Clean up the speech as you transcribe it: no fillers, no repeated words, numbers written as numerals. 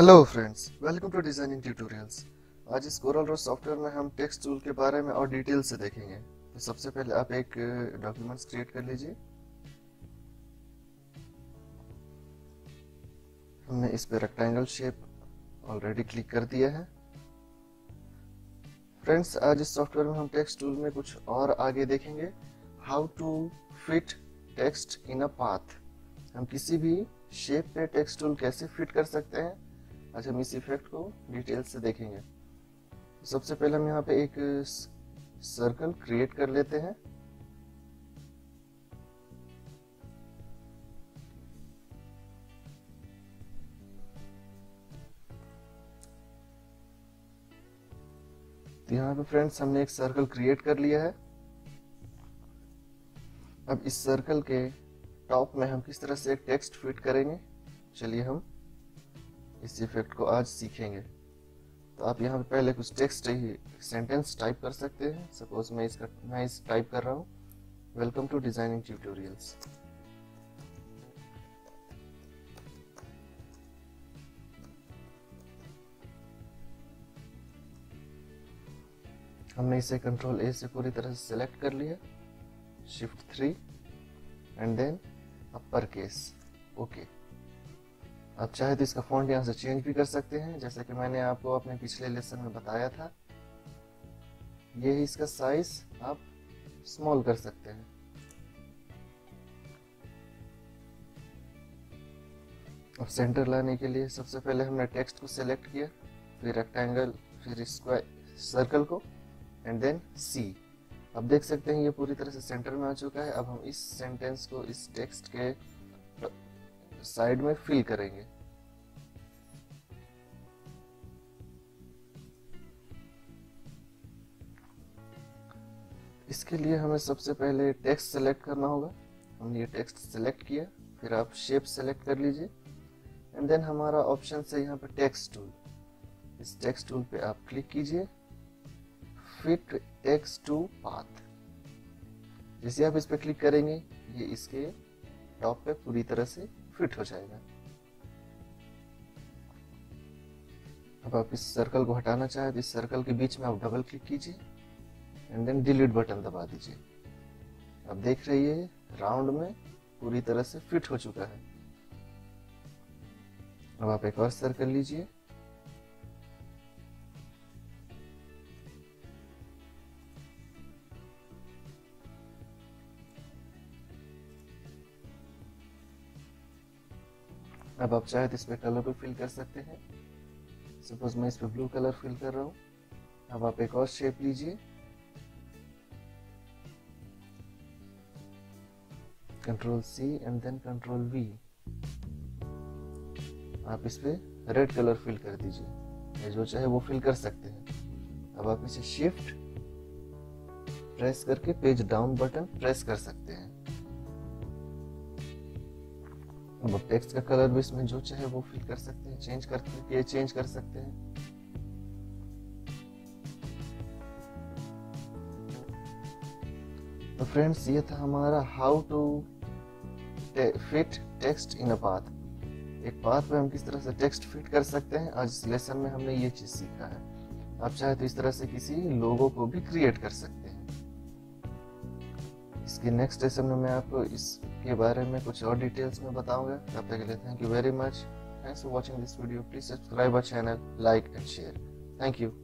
Hello friends, welcome to designing tutorials. आज इस Corel Draw software में हम टेक्स्ट टूल के बारे में और डिटेल से देखेंगे। तो सबसे पहले आप एक डॉक्यूमेंट्स क्रिएट कर लीजिए। हमने इस पे रेक्टेंगल शेप ऑलरेडी क्लिक कर दिया है। फ्रेंड्स, आज इस सॉफ्टवेयर में हम टेक्स्ट टूल में कुछ और आगे देखेंगे। How to fit text in a path. हम किसी भी शेप पे टेक्स्ट टूल कैसे फिट कर सकते हैं, आज हम इस इफेक्ट को डिटेल से देखेंगे। सबसे पहले हम यहाँ पे एक सर्कल क्रिएट कर लेते हैं। तो यहाँ पे फ्रेंड्स हमने एक सर्कल क्रिएट कर लिया है। अब इस सर्कल के टॉप में हम किस तरह से एक टेक्स्ट फिट करेंगे, चलिए हम इस इफेक्ट को आज सीखेंगे। तो आप यहाँ पे पहले कुछ टेक्स्ट सेंटेंस टाइप कर सकते हैं। सपोज मैं इस टाइप कर रहा हूँ, वेलकम टू डिजाइनिंग ट्यूटोरियल्स। हमने इसे कंट्रोल ए से पूरी तरह से सिलेक्ट कर लिया, shift 3 and then upper case, okay. आप चाहे तो इसका फॉन्ट यहाँ से चेंज भी कर सकते हैं, जैसे कि मैंने आपको अपने पिछले लेसन में बताया था। ये है इसका साइज, आप स्मॉल कर सकते हैं। अब सेंटर लाने के लिए सबसे पहले हमने टेक्स्ट को सिलेक्ट किया, फिर रेक्टेंगल, फिर स्क्वायर, सर्कल को एंड देन सी। अब देख सकते हैं ये पूरी तरह से सेंटर में आ चुका है। अब हम इस सेंटेंस को इस टेक्स्ट के साइड में फिल करेंगे। इसके लिए हमें सबसे पहले टेक्स्ट सेलेक्ट करना होगा। हमने ये टेक्स्ट सेलेक्ट किया, फिर आप शेप सेलेक्ट कर लीजिए एंड देन हमारा ऑप्शन से यहाँ पे टेक्स्ट टूल, इस टेक्स्ट टूल पे आप क्लिक कीजिए, फिट टेक्स्ट टू पाथ। जैसे आप इस पे क्लिक करेंगे ये इसके टॉप पे पूरी तरह से फिट हो जाएगा। अब आप इस सर्कल को हटाना चाहे तो इस सर्कल के बीच में आप डबल क्लिक कीजिए एंड देन डिलीट बटन दबा दीजिए। अब देख रही है राउंड में पूरी तरह से फिट हो चुका है। अब आप एक और सर्कल लीजिए, अब आप चाहे तो इस पे कलर भी फिल कर सकते हैं। सपोज मैं इस पे ब्लू कलर फिल कर रहा हूँ। अब आप एक और शेप लीजिए, control C and then control V. आप इस पे रेड कलर फिल कर दीजिए, जो चाहे वो फिल कर सकते हैं। अब आप इसे शिफ्ट प्रेस करके पेज डाउन बटन प्रेस कर सकते हैं। अब टेक्स्ट का कलर भी इसमें जो चाहे वो फिल कर सकते हैं, चेंज कर सकते हैं। तो फ्रेंड्स, ये था हमारा how to fit text in a path. एक पाथ पे हम किस तरह से टेक्स्ट फिट कर सकते हैं, आज इस लेसन में हमने ये चीज सीखा है। आप चाहे तो इस तरह से किसी लोगो को भी क्रिएट कर सकते हैं। इसके नेक्स्ट लेसन में मैं आपको इसके बारे में कुछ और डिटेल्स में बताऊंगा। तब तक के लिए thank you very much. Thanks for watching this video. Please subscribe our channel, like and share. Thank you.